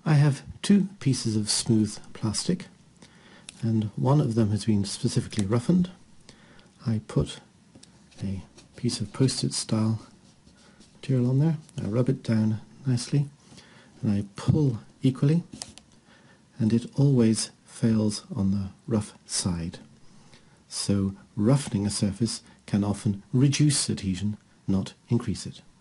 I have two pieces of smooth plastic, and one of them has been specifically roughened. I put a piece of post-it style material on there, I rub it down nicely, and I pull equally, and it always fails on the rough side. So roughening a surface can often reduce adhesion, not increase it.